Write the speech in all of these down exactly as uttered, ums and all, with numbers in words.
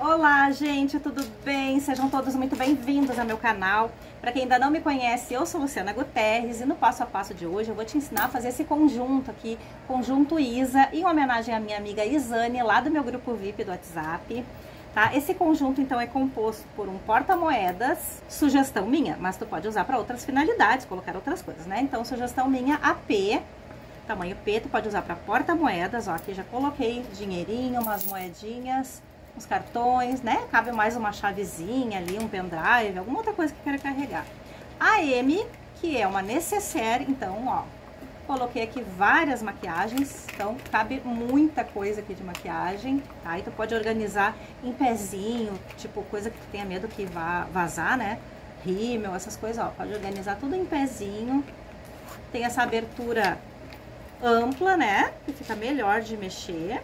Olá, gente, tudo bem? Sejam todos muito bem-vindos ao meu canal. Para quem ainda não me conhece, eu sou Luciana Guterres e no passo a passo de hoje eu vou te ensinar a fazer esse conjunto aqui, conjunto Isa, em homenagem à minha amiga Isane, lá do meu grupo V I P do WhatsApp. Tá? Esse conjunto, então, é composto por um porta-moedas, sugestão minha, mas tu pode usar para outras finalidades, colocar outras coisas, né? Então, sugestão minha, A P, tamanho P, tu pode usar para porta-moedas, ó, aqui já coloquei dinheirinho, umas moedinhas, uns cartões, né? Cabe mais uma chavezinha ali, um pendrive, alguma outra coisa que queira carregar. A M, que é uma necessaire, então, ó, coloquei aqui várias maquiagens, então cabe muita coisa aqui de maquiagem, tá? E tu pode organizar em pezinho, tipo coisa que tu tenha medo que vá vazar, né? Rímel, essas coisas, ó, pode organizar tudo em pezinho. Tem essa abertura ampla, né? Que fica melhor de mexer.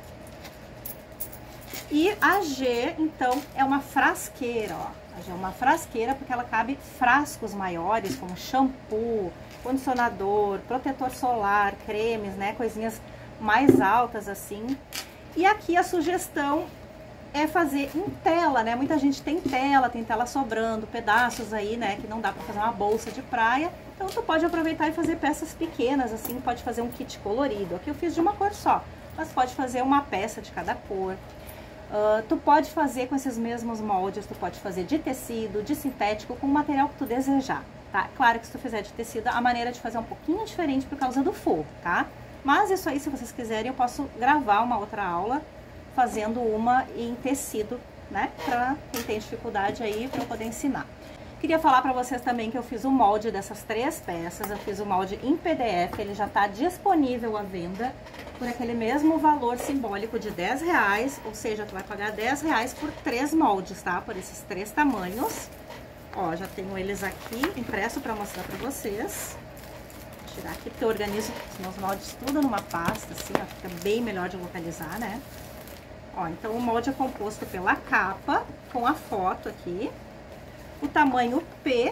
E a G, então, é uma frasqueira, ó. A G é uma frasqueira porque ela cabe frascos maiores, como shampoo, condicionador, protetor solar, cremes, né? Coisinhas mais altas, assim. E aqui a sugestão é fazer em tela, né? Muita gente tem tela, tem tela sobrando, pedaços aí, né? Que não dá pra fazer uma bolsa de praia. Então, tu pode aproveitar e fazer peças pequenas, assim, pode fazer um kit colorido. Aqui eu fiz de uma cor só, mas pode fazer uma peça de cada cor. Uh, tu pode fazer com esses mesmos moldes, tu pode fazer de tecido, de sintético, com o material que tu desejar, tá? Claro que se tu fizer de tecido, a maneira de fazer é um pouquinho diferente por causa do forro, tá? Mas isso aí, se vocês quiserem, eu posso gravar uma outra aula fazendo uma em tecido, né? Pra quem tem dificuldade aí, pra eu poder ensinar. Queria falar pra vocês também que eu fiz o molde dessas três peças, eu fiz o molde em P D F, ele já tá disponível à venda por aquele mesmo valor simbólico de dez reais, ou seja, tu vai pagar dez reais por três moldes, tá? Por esses três tamanhos. Ó, já tenho eles aqui impresso pra mostrar pra vocês. Vou tirar aqui porque eu organizo os meus moldes tudo numa pasta, assim, ó, fica bem melhor de localizar, né? Ó, então o molde é composto pela capa, com a foto aqui. O tamanho P,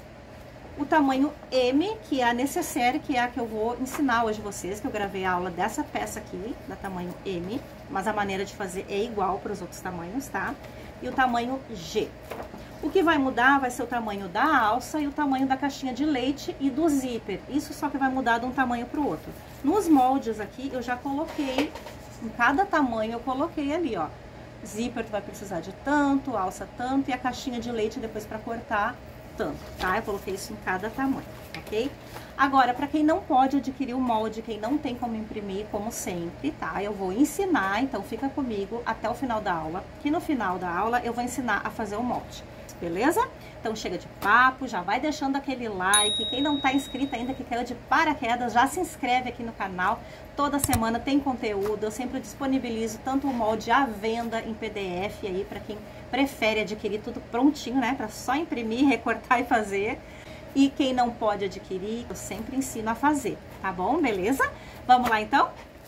o tamanho M, que é a necessaire, que é a que eu vou ensinar hoje vocês, que eu gravei a aula dessa peça aqui, da tamanho M, mas a maneira de fazer é igual para os outros tamanhos, tá? E o tamanho G. O que vai mudar vai ser o tamanho da alça e o tamanho da caixinha de leite e do zíper. Isso só que vai mudar de um tamanho para o outro. Nos moldes aqui, eu já coloquei, em cada tamanho eu coloquei ali, ó. Zíper tu vai precisar de tanto, alça tanto e a caixinha de leite depois para cortar tanto, tá? Eu coloquei isso em cada tamanho, ok? Agora, para quem não pode adquirir o molde, quem não tem como imprimir, como sempre, tá? Eu vou ensinar, então fica comigo até o final da aula, que no final da aula eu vou ensinar a fazer o molde, beleza? Então chega de papo, já vai deixando aquele like, quem não tá inscrito ainda, que caiu de paraquedas, já se inscreve aqui no canal, toda semana tem conteúdo, eu sempre disponibilizo tanto o molde à venda em P D F aí, para quem prefere adquirir tudo prontinho, né, para só imprimir, recortar e fazer, e quem não pode adquirir, eu sempre ensino a fazer, tá bom? Beleza? Vamos lá então?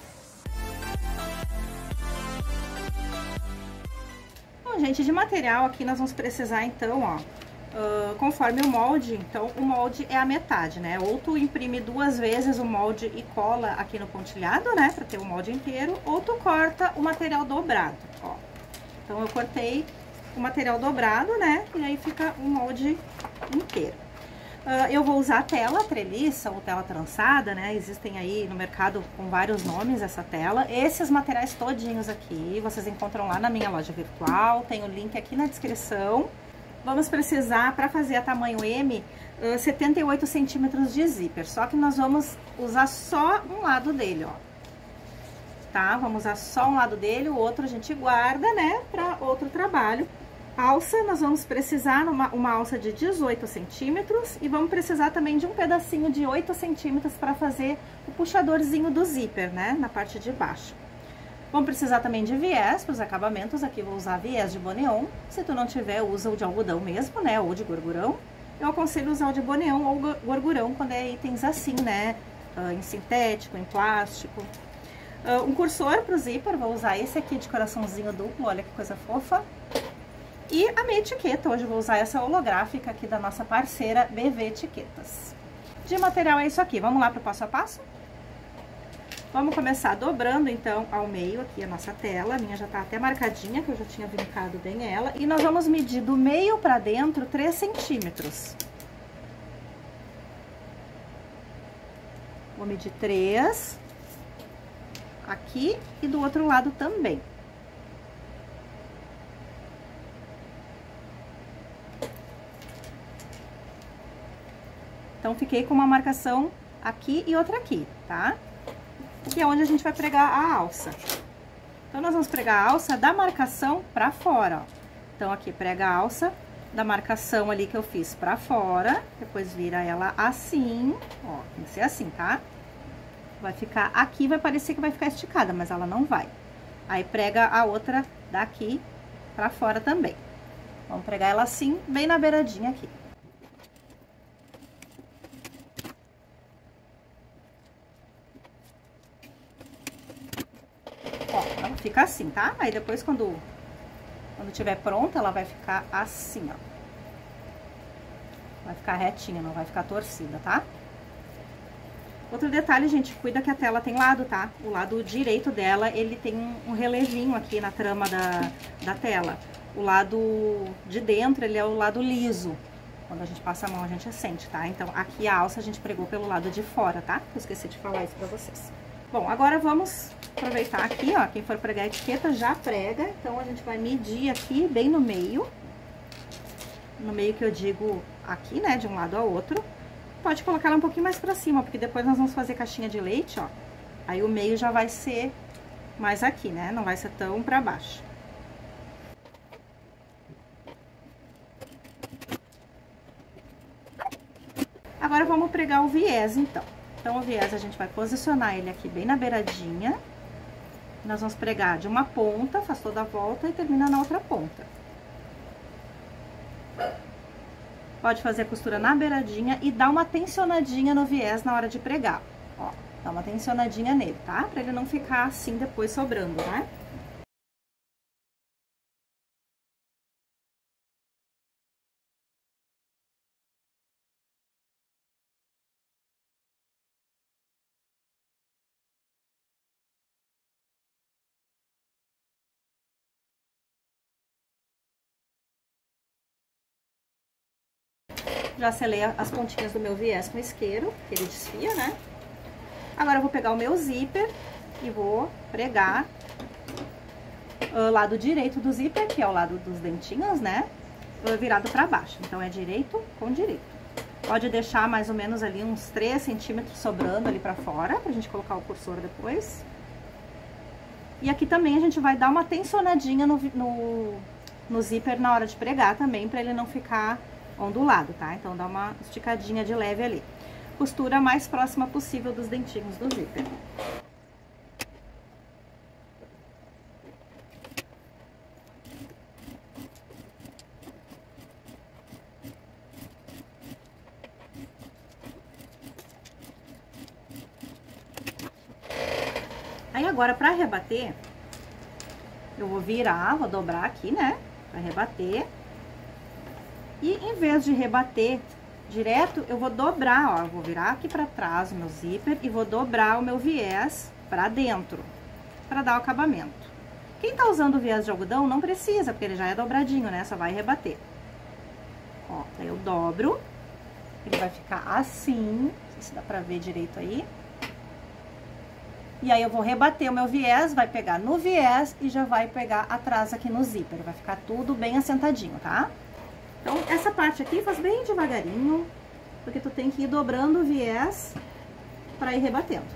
Bom, gente, de material aqui nós vamos precisar então, ó, Uh, conforme o molde, então o molde é a metade, né? Ou tu imprime duas vezes o molde e cola aqui no pontilhado, né? Pra ter o molde inteiro, ou tu corta o material dobrado, ó. Então eu cortei o material dobrado, né? E aí fica o molde inteiro. Uh, eu vou usar tela treliça ou tela trançada, né? Existem aí no mercado com vários nomes essa tela. Esses materiais todinhos aqui, vocês encontram lá na minha loja virtual, tem o link aqui na descrição. Vamos precisar, para fazer a tamanho M, setenta e oito centímetros de zíper. Só que nós vamos usar só um lado dele, ó. Tá? Vamos usar só um lado dele, o outro a gente guarda, né, para outro trabalho. Alça, nós vamos precisar uma, uma alça de dezoito centímetros e vamos precisar também de um pedacinho de oito centímetros para fazer o puxadorzinho do zíper, né, na parte de baixo. Vamos precisar também de viés para os acabamentos, aqui vou usar viés de boneon, se tu não tiver, usa o de algodão mesmo, né, ou de gorgurão. Eu aconselho usar o de boneon ou gorgurão quando é itens assim, né, em sintético, em plástico. Um cursor para o zíper, vou usar esse aqui de coraçãozinho duplo, olha que coisa fofa. E a minha etiqueta, hoje eu vou usar essa holográfica aqui da nossa parceira B V Etiquetas. De material é isso aqui, vamos lá para o passo a passo? Vamos começar dobrando, então, ao meio aqui a nossa tela. A minha já tá até marcadinha, que eu já tinha vincado bem ela. E nós vamos medir do meio pra dentro três centímetros. Vou medir três. Aqui e do outro lado também. Então, fiquei com uma marcação aqui e outra aqui, tá? Que é onde a gente vai pregar a alça. Então, nós vamos pregar a alça da marcação pra fora, ó. Então, aqui prega a alça da marcação ali que eu fiz pra fora, depois vira ela assim, ó, tem que ser assim, tá? Vai ficar aqui, vai parecer que vai ficar esticada, mas ela não vai. Aí, prega a outra daqui pra fora também. Vamos pregar ela assim, bem na beiradinha aqui. Ó, ela fica assim, tá? Aí, depois, quando, quando tiver pronta, ela vai ficar assim, ó. Vai ficar retinha, não vai ficar torcida, tá? Outro detalhe, gente, cuida que a tela tem lado, tá? O lado direito dela, ele tem um, um relevinho aqui na trama da, da tela. O lado de dentro, ele é o lado liso. Quando a gente passa a mão, a gente sente, tá? Então, aqui a alça a gente pregou pelo lado de fora, tá? Eu esqueci de falar isso pra vocês. Bom, agora vamos aproveitar aqui, ó. Quem for pregar a etiqueta, já prega. Então, a gente vai medir aqui, bem no meio. No meio que eu digo aqui, né? De um lado ao outro. Pode colocar ela um pouquinho mais pra cima, porque depois nós vamos fazer caixinha de leite, ó. Aí o meio já vai ser mais aqui, né? Não vai ser tão pra baixo. Agora vamos pregar o viés, então. Então, o viés a gente vai posicionar ele aqui bem na beiradinha. Nós vamos pregar de uma ponta, faz toda a volta e termina na outra ponta. Pode fazer a costura na beiradinha e dar uma tensionadinha no viés na hora de pregar. Ó, dá uma tensionadinha nele, tá? Pra ele não ficar assim depois sobrando, né? Já selei as pontinhas do meu viés com isqueiro, que ele desfia, né? Agora eu vou pegar o meu zíper e vou pregar o lado direito do zíper, que é o lado dos dentinhos, né? Virado pra baixo. Então, é direito com direito. Pode deixar mais ou menos ali uns três centímetros sobrando ali pra fora, pra gente colocar o cursor depois. E aqui também a gente vai dar uma tensionadinha no, no, no zíper na hora de pregar também, pra ele não ficar ondulado, tá? Então, dá uma esticadinha de leve ali. Costura mais próxima possível dos dentinhos do zíper. Aí, agora, pra rebater, eu vou virar, vou dobrar aqui, né? Pra rebater. E, em vez de rebater direto, eu vou dobrar, ó. Eu vou virar aqui pra trás o meu zíper e vou dobrar o meu viés pra dentro, pra dar o acabamento. Quem tá usando o viés de algodão não precisa, porque ele já é dobradinho, né? Só vai rebater. Ó, daí eu dobro. Ele vai ficar assim, não sei se dá pra ver direito aí. E aí, eu vou rebater o meu viés, vai pegar no viés e já vai pegar atrás aqui no zíper. Vai ficar tudo bem assentadinho, tá? Então, essa parte aqui faz bem devagarinho, porque tu tem que ir dobrando o viés pra ir rebatendo.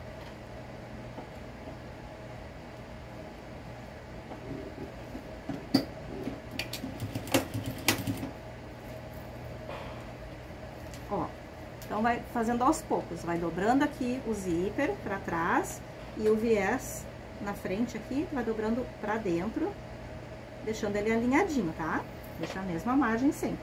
Ó, então vai fazendo aos poucos, vai dobrando aqui o zíper pra trás e o viés na frente aqui, vai dobrando pra dentro, deixando ele alinhadinho, tá? Deixa a mesma margem sempre.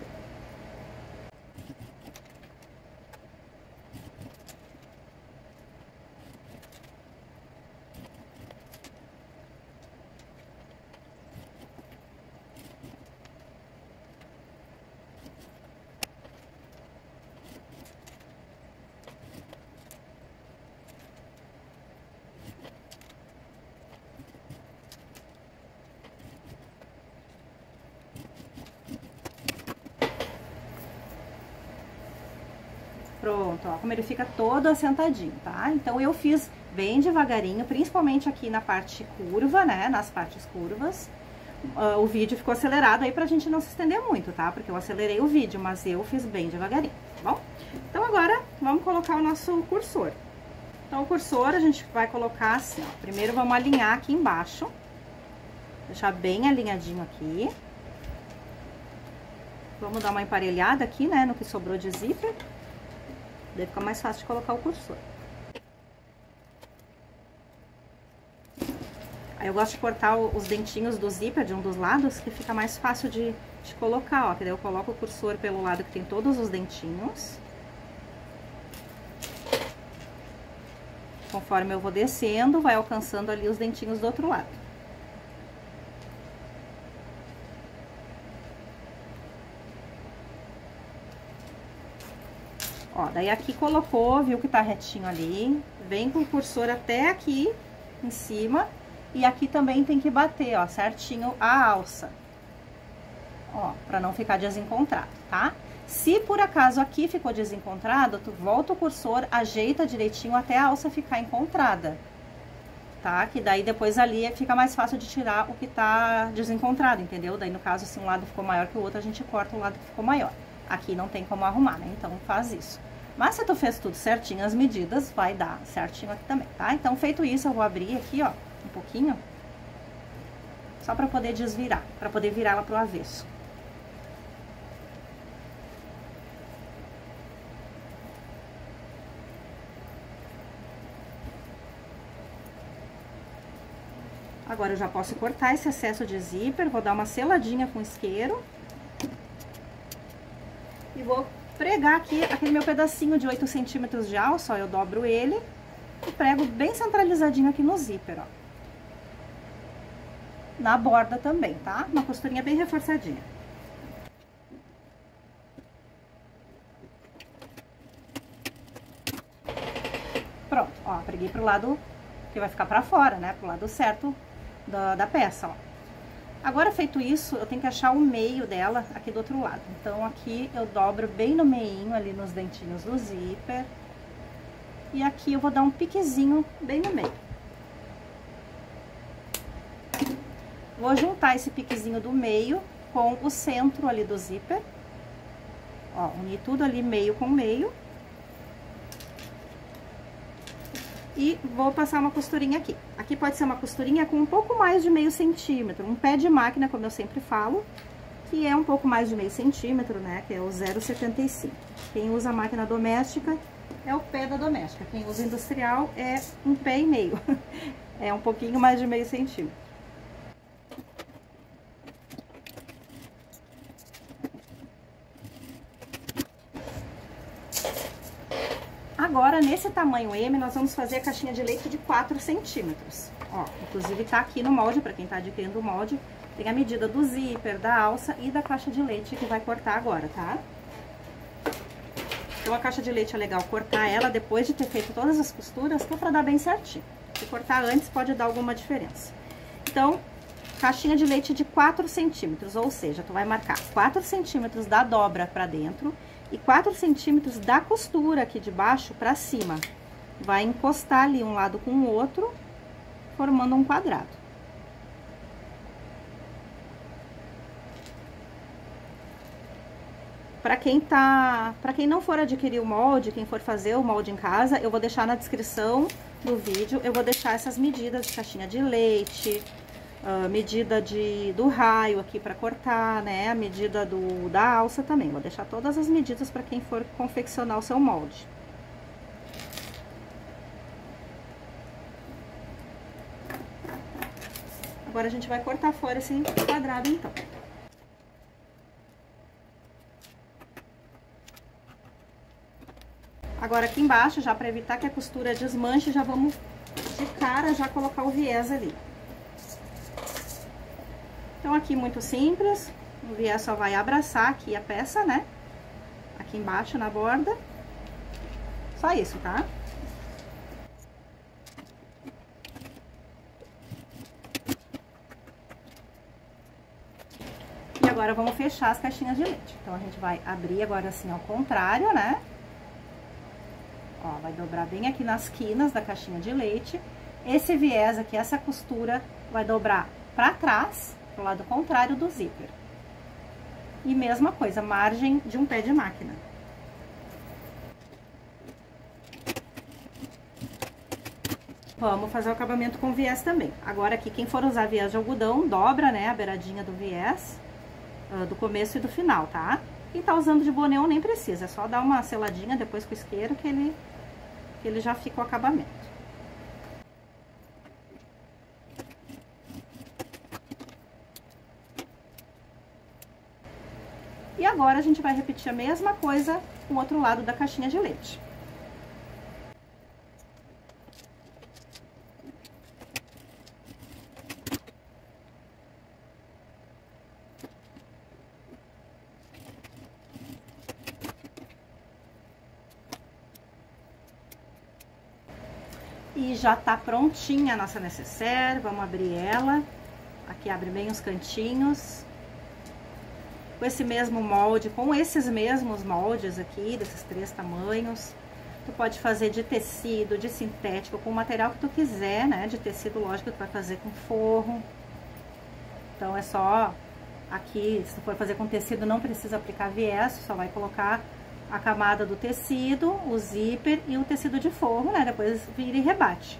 Pronto, ó, como ele fica todo assentadinho, tá? Então, eu fiz bem devagarinho, principalmente aqui na parte curva, né? Nas partes curvas. Uh, o vídeo ficou acelerado aí pra gente não se estender muito, tá? Porque eu acelerei o vídeo, mas eu fiz bem devagarinho, tá bom? Então, agora, vamos colocar o nosso cursor. Então, o cursor a gente vai colocar assim, ó. Primeiro, vamos alinhar aqui embaixo. Deixar bem alinhadinho aqui. Vamos dar uma emparelhada aqui, né, no que sobrou de zíper. Daí fica mais fácil de colocar o cursor. Aí eu gosto de cortar os dentinhos do zíper de um dos lados, que fica mais fácil de, de colocar, ó. Que daí eu coloco o cursor pelo lado que tem todos os dentinhos. Conforme eu vou descendo, vai alcançando ali os dentinhos do outro lado. Ó, daí aqui colocou, viu que tá retinho ali, vem com o cursor até aqui em cima, e aqui também tem que bater, ó, certinho a alça. Ó, pra não ficar desencontrado, tá? Se por acaso aqui ficou desencontrado, tu volta o cursor, ajeita direitinho até a alça ficar encontrada, tá? Que daí depois ali fica mais fácil de tirar o que tá desencontrado, entendeu? Daí no caso, se um lado ficou maior que o outro, a gente corta o lado que ficou maior. Aqui não tem como arrumar, né? Então faz isso. Mas se tu fez tudo certinho, as medidas, vai dar certinho aqui também, tá? Então feito isso, eu vou abrir aqui, ó, um pouquinho. Só pra poder desvirar, pra poder virar ela pro avesso. Agora eu já posso cortar esse excesso de zíper, vou dar uma seladinha com isqueiro. E vou pregar aqui aquele meu pedacinho de oito centímetros de alça, ó, eu dobro ele e prego bem centralizadinho aqui no zíper, ó. Na borda também, tá? Uma costurinha bem reforçadinha. Pronto, ó, preguei pro lado que vai ficar pra fora, né? Pro lado certo da, da peça, ó. Agora, feito isso, eu tenho que achar o meio dela aqui do outro lado. Então, aqui eu dobro bem no meinho, ali nos dentinhos do zíper. E aqui eu vou dar um piquezinho bem no meio. Vou juntar esse piquezinho do meio com o centro ali do zíper. Ó, unir tudo ali meio com meio. E vou passar uma costurinha aqui. Aqui pode ser uma costurinha com um pouco mais de meio centímetro, um pé de máquina, como eu sempre falo, que é um pouco mais de meio centímetro, né, que é o zero vírgula setenta e cinco. Quem usa máquina doméstica é o pé da doméstica, quem usa industrial é um pé e meio, é um pouquinho mais de meio centímetro. Agora, nesse tamanho M, nós vamos fazer a caixinha de leite de quatro centímetros. Ó, inclusive tá aqui no molde, pra quem tá adquirindo o molde, tem a medida do zíper, da alça e da caixa de leite que vai cortar agora, tá? Então, a caixa de leite é legal cortar ela depois de ter feito todas as costuras, que é pra dar bem certinho. Se cortar antes, pode dar alguma diferença. Então, caixinha de leite de quatro centímetros, ou seja, tu vai marcar quatro centímetros da dobra pra dentro e quatro centímetros da costura aqui de baixo pra cima. Vai encostar ali um lado com o outro, formando um quadrado. Pra quem tá, pra quem não for adquirir o molde, quem for fazer o molde em casa, eu vou deixar na descrição do vídeo, eu vou deixar essas medidas de caixinha de leite, Uh, medida de, do raio aqui para cortar, né? A medida do, da alça também. Vou deixar todas as medidas para quem for confeccionar o seu molde. Agora a gente vai cortar fora esse quadrado, então. Agora aqui embaixo, já para evitar que a costura desmanche, já vamos de cara já colocar o viés ali. Então, aqui muito simples, o viés só vai abraçar aqui a peça, né? Aqui embaixo na borda. Só isso, tá? E agora vamos fechar as caixinhas de leite. Então, a gente vai abrir agora assim ao contrário, né? ó, vai dobrar bem aqui nas quinas da caixinha de leite. Esse viés aqui, essa costura, vai dobrar pra trás, pro lado contrário do zíper. E mesma coisa, margem de um pé de máquina. Vamos fazer o acabamento com viés também. Agora aqui, quem for usar viés de algodão, dobra, né, a beiradinha do viés, uh, do começo e do final, tá? Quem tá usando de boneon nem precisa, é só dar uma seladinha depois com o isqueiro que ele, que ele já fica o acabamento. E agora a gente vai repetir a mesma coisa com o outro lado da caixinha de leite. E já tá prontinha a nossa necessaire, vamos abrir ela. Aqui abre bem os cantinhos. Com esse mesmo molde, com esses mesmos moldes aqui, desses três tamanhos. Tu pode fazer de tecido, de sintético, com o material que tu quiser, né? De tecido, lógico, tu vai fazer com forro. Então, é só... Aqui, se tu for fazer com tecido, não precisa aplicar viés, só vai colocar a camada do tecido, o zíper e o tecido de forro, né? Depois vira e rebate.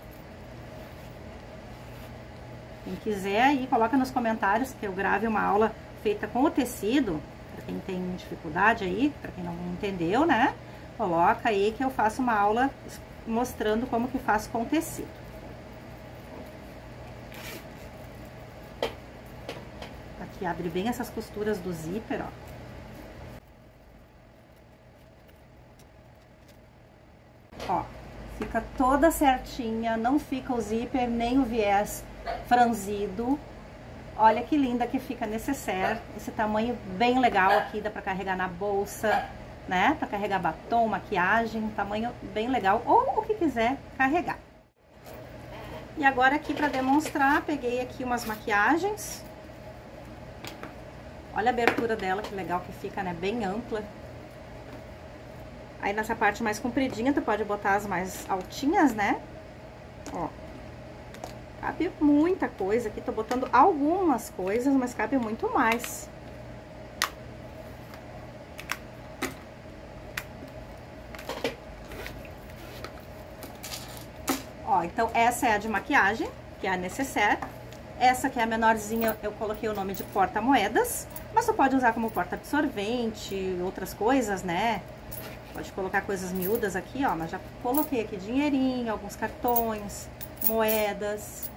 Quem quiser aí, coloca nos comentários que eu grave uma aula feita com o tecido, para quem tem dificuldade aí, para quem não entendeu, né? Coloca aí que eu faço uma aula mostrando como que faz com o tecido. Aqui abre bem essas costuras do zíper, ó. Ó, fica toda certinha, não fica o zíper nem o viés franzido. Olha que linda que fica a necessaire, esse tamanho bem legal aqui, dá pra carregar na bolsa, né? Pra carregar batom, maquiagem, tamanho bem legal, ou o que quiser carregar. E agora aqui pra demonstrar, peguei aqui umas maquiagens. Olha a abertura dela, que legal que fica, né? Bem ampla. Aí nessa parte mais compridinha, tu pode botar as mais altinhas, né? Ó. Cabe muita coisa aqui, tô botando algumas coisas, mas cabe muito mais. Ó, então essa é a de maquiagem, que é a necessaire. Essa que é a menorzinha, eu coloquei o nome de porta-moedas, mas você pode usar como porta-absorvente, outras coisas, né? Pode colocar coisas miúdas aqui, ó, mas já coloquei aqui dinheirinho, alguns cartões, moedas.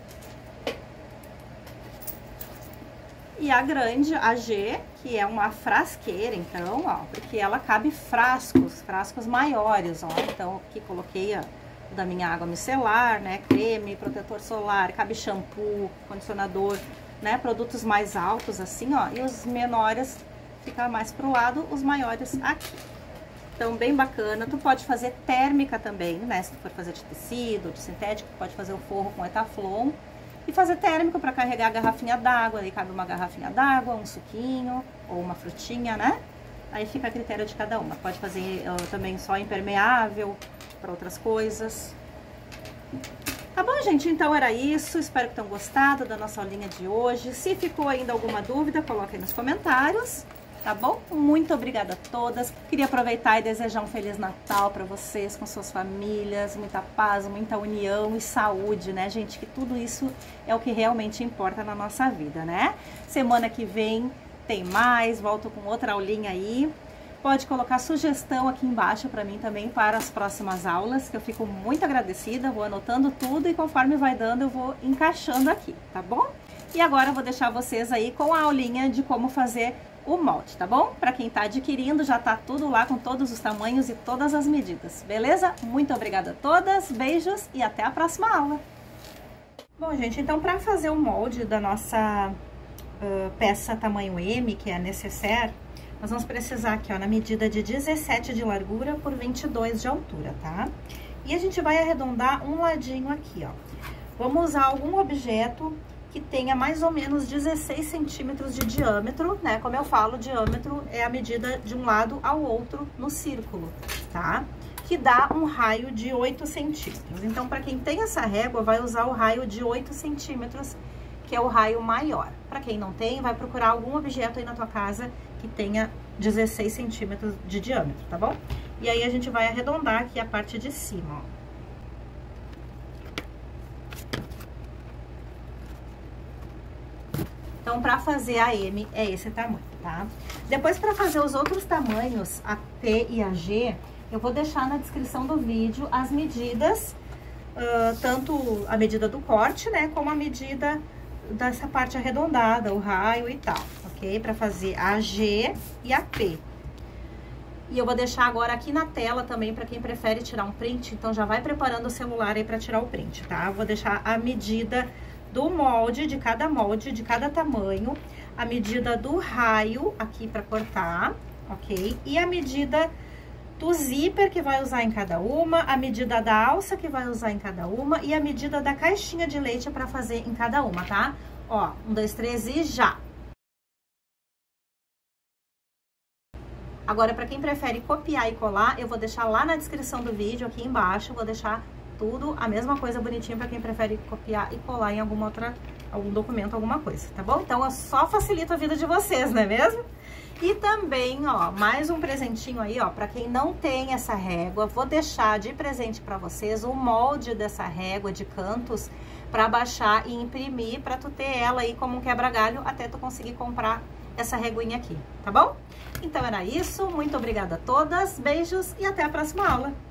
E a grande, a G, que é uma frasqueira, então, ó, porque ela cabe frascos, frascos maiores, ó. Então, aqui coloquei a da minha água micelar, né, creme, protetor solar, cabe shampoo, condicionador, né, produtos mais altos assim, ó, e os menores ficar mais pro lado, os maiores aqui. Então, bem bacana. Tu pode fazer térmica também, né, se tu for fazer de tecido, de sintético, tu pode fazer o forro com etaflon e fazer térmico para carregar a garrafinha d'água, aí cabe uma garrafinha d'água, um suquinho ou uma frutinha, né? Aí fica a critério de cada uma. Pode fazer uh, também só impermeável para outras coisas. Tá bom, gente? Então era isso. Espero que tenham gostado da nossa aulinha de hoje. Se ficou ainda alguma dúvida, coloque aí nos comentários, tá bom? Muito obrigada a todas. Queria aproveitar e desejar um Feliz Natal para vocês, com suas famílias, muita paz, muita união e saúde, né, gente? Que tudo isso é o que realmente importa na nossa vida, né? Semana que vem tem mais, volto com outra aulinha aí. Pode colocar sugestão aqui embaixo para mim também para as próximas aulas, que eu fico muito agradecida, vou anotando tudo e conforme vai dando eu vou encaixando aqui, tá bom? E agora eu vou deixar vocês aí com a aulinha de como fazer o molde, tá bom? Para quem tá adquirindo, já tá tudo lá com todos os tamanhos e todas as medidas, beleza? Muito obrigada a todas, beijos e até a próxima aula! Bom, gente, então para fazer o molde da nossa uh, peça tamanho M, que é a necessaire, nós vamos precisar aqui, ó, na medida de dezessete de largura por vinte e dois de altura, tá? E a gente vai arredondar um ladinho aqui, ó. Vamos usar algum objeto que tenha mais ou menos dezesseis centímetros de diâmetro, né? Como eu falo, diâmetro é a medida de um lado ao outro no círculo, tá? que dá um raio de oito centímetros. Então, para quem tem essa régua, vai usar o raio de oito centímetros, que é o raio maior. Para quem não tem, vai procurar algum objeto aí na tua casa que tenha dezesseis centímetros de diâmetro, tá bom? E aí, a gente vai arredondar aqui a parte de cima, ó. Então, para fazer a M, é esse tamanho, tá? Depois, para fazer os outros tamanhos, a P e a G, eu vou deixar na descrição do vídeo as medidas, uh, tanto a medida do corte, né, como a medida dessa parte arredondada, o raio e tal, ok? Para fazer a G e a P. E eu vou deixar agora aqui na tela também, para quem prefere tirar um print, então já vai preparando o celular aí para tirar o print, tá? Eu vou deixar a medida do molde, de cada molde, de cada tamanho, a medida do raio aqui para cortar, ok? E a medida do zíper que vai usar em cada uma, a medida da alça que vai usar em cada uma e a medida da caixinha de leite para fazer em cada uma, tá? Ó, um, dois, três e já! Agora, para quem prefere copiar e colar, eu vou deixar lá na descrição do vídeo, aqui embaixo, vou deixar tudo, a mesma coisa bonitinha para quem prefere copiar e colar em alguma outra, algum documento, alguma coisa, tá bom? Então, eu só facilito a vida de vocês, não é mesmo? E também, ó, mais um presentinho aí, ó, para quem não tem essa régua, vou deixar de presente para vocês o molde dessa régua de cantos para baixar e imprimir, para tu ter ela aí como um quebra-galho até tu conseguir comprar essa reguinha aqui, tá bom? Então, era isso. Muito obrigada a todas, beijos e até a próxima aula.